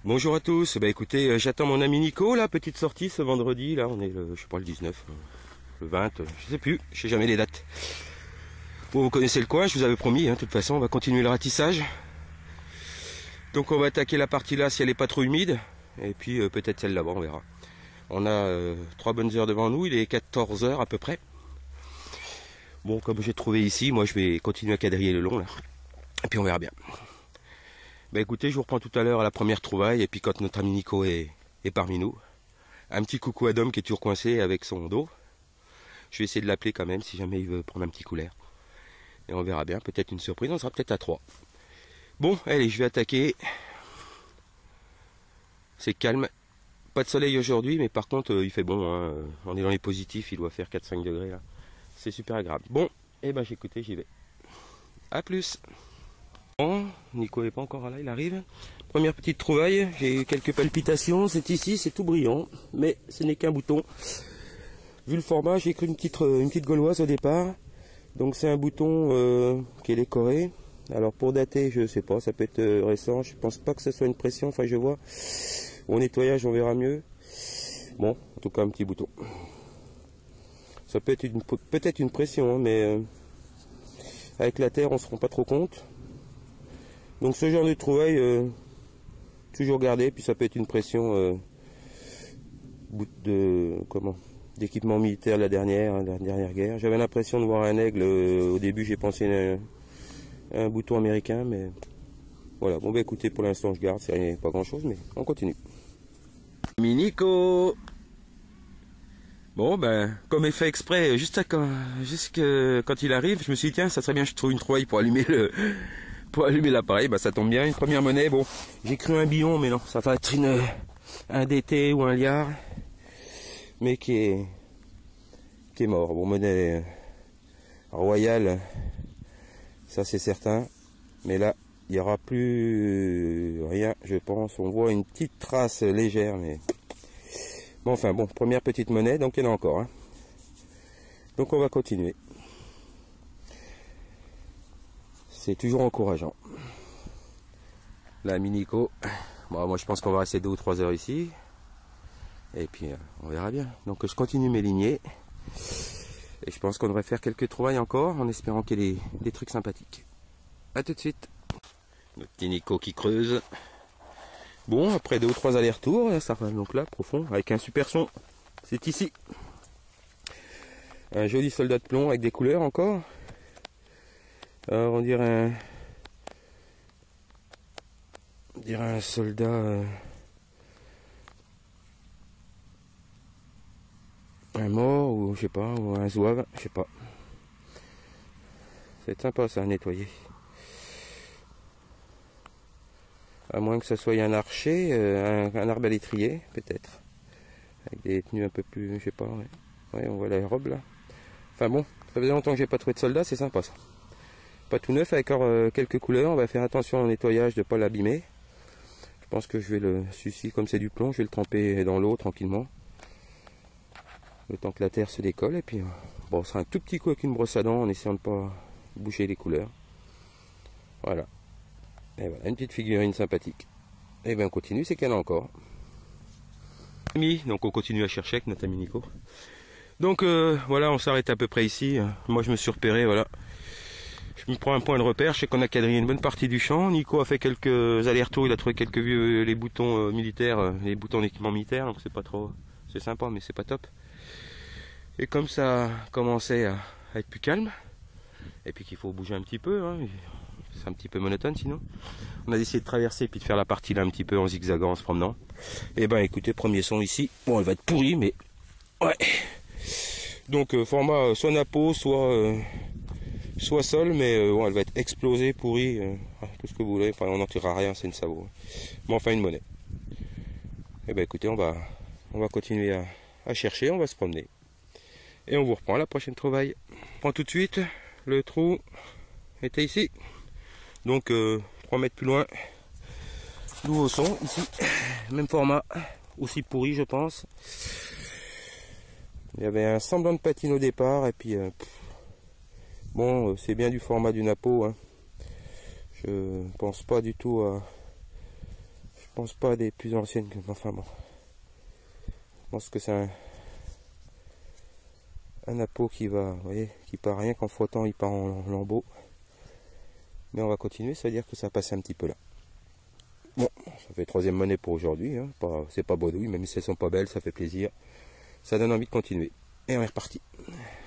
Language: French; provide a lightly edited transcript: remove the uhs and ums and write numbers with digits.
Bonjour à tous, bah écoutez, j'attends mon ami Nico, là, petite sortie ce vendredi, là on est le, je sais pas, le 19, le 20, je sais plus, je sais jamais les dates. Bon, vous connaissez le coin, je vous avais promis, de toute façon on va continuer le ratissage. Donc on va attaquer la partie là si elle est pas trop humide, et puis peut-être celle là-bas, on verra. On a 3 bonnes heures devant nous, il est 14 heures à peu près. Bon, comme j'ai trouvé ici, moi je vais continuer à quadriller le long là, et puis on verra bien. Bah écoutez, je vous reprends tout à l'heure à la première trouvaille, et puis quand notre ami Nico est parmi nous. Un petit coucou à Dom qui est toujours coincé avec son dos. Je vais essayer de l'appeler quand même si jamais il veut prendre un petit coup l'air. Et on verra bien, peut-être une surprise, on sera peut-être à 3. Bon, allez, je vais attaquer. C'est calme. Pas de soleil aujourd'hui, mais par contre il fait bon, hein. On est dans les positifs, il doit faire 4-5 degrés là. C'est super agréable. Bon, et ben j'écoute, j'y vais. A plus. Bon, Nico n'est pas encore là, il arrive. Première petite trouvaille, j'ai eu quelques palpitations, c'est ici, c'est tout brillant, mais ce n'est qu'un bouton. Vu le format, j'ai cru une petite gauloise au départ. Donc c'est un bouton qui est décoré. Alors pour dater, je sais pas, ça peut être récent, je pense pas que ce soit une pression, enfin je vois. Au nettoyage, on verra mieux. Bon, en tout cas un petit bouton. Ça peut être peut-être une pression, hein, mais avec la terre, on se rend pas trop compte. Donc ce genre de trouvaille, toujours garder, puis ça peut être une pression d'équipement militaire de la dernière guerre. J'avais l'impression de voir un aigle, au début j'ai pensé à un bouton américain, mais voilà, bon bah écoutez, pour l'instant je garde, c'est pas grand chose, mais on continue. Nico. Bon ben, comme est fait exprès, juste quand il arrive, je me suis dit tiens, ça serait bien que je trouve une trouvaille pour allumer l'appareil. Bah ça tombe bien, une première monnaie. Bon, j'ai cru un billon, mais non, ça va être un DT ou un liard, mais qui est mort. Bon, monnaie royale, ça c'est certain, mais là il n'y aura plus rien, je pense. On voit une petite trace légère, mais bon, enfin bon, première petite monnaie, donc il y en a encore, hein. Donc on va continuer. C'est toujours encourageant. Là, Nico, bon, moi je pense qu'on va rester 2 ou 3 heures ici. Et puis on verra bien. Donc je continue mes lignées. Et je pense qu'on devrait faire quelques trouvailles encore, en espérant qu'il y ait des trucs sympathiques. A tout de suite. Notre petit Nico qui creuse. Bon, après 2 ou 3 allers-retours, ça va donc là, profond, avec un super son. C'est ici. Un joli soldat de plomb avec des couleurs encore. Alors on dirait un soldat, un mort ou je sais pas, ou un zouave, je sais pas. C'est sympa ça à nettoyer. À moins que ce soit un archer, un arbalétrier peut-être. Avec des tenues un peu plus, je sais pas, ouais. Ouais, on voit la robe là. Enfin bon, ça faisait longtemps que j'ai pas trouvé de soldat, c'est sympa ça. Pas tout neuf, avec encore quelques couleurs, on va faire attention au nettoyage de ne pas l'abîmer. Je pense que je vais celui-ci, comme c'est du plomb, je vais le tremper dans l'eau tranquillement. Le temps que la terre se décolle, et puis bon, on sera un tout petit coup avec une brosse à dents en essayant de ne pas boucher les couleurs. Voilà. Et voilà, une petite figurine sympathique. Et bien on continue, c'est qu'il y en a encore. Donc on continue à chercher avec notre ami Nico. Donc voilà, on s'arrête à peu près ici. Moi je me suis repéré, voilà. Je me prends un point de repère, je sais qu'on a quadrillé une bonne partie du champ. Nico a fait quelques allers-retours, il a trouvé quelques vieux les boutons militaires, les boutons d'équipement militaire, donc c'est pas trop, c'est sympa mais c'est pas top. Et comme ça commençait à être plus calme, et puis qu'il faut bouger un petit peu, hein, c'est un petit peu monotone sinon, on a décidé de traverser puis de faire la partie là un petit peu en zigzagant, en se promenant. Et ben écoutez, premier son ici, bon elle va être pourrie mais ouais. Donc format soit napo, soit sol, mais bon, elle va être explosée, pourrie, tout ce que vous voulez, enfin on n'en tirera rien, c'est une savo. Mais enfin une monnaie. Et ben écoutez, on va continuer à chercher, on va se promener. Et on vous reprend à la prochaine trouvaille. On prend tout de suite, le trou était ici. Donc 3 mètres plus loin, nouveau son, ici, même format, aussi pourri je pense. Il y avait un semblant de patine au départ, et puis bon, c'est bien du format du napo, hein. Je pense pas du tout à pense pas des plus anciennes que... Enfin bon. Je pense que c'est un appôt qui va, vous voyez, qui part rien qu'en frottant, il part en lambeaux. Mais on va continuer, ça veut dire que ça a passé un petit peu là. Bon, ça fait troisième monnaie pour aujourd'hui. Hein. C'est pas Baudouille, même si elles sont pas belles, ça fait plaisir. Ça donne envie de continuer. Et on est reparti.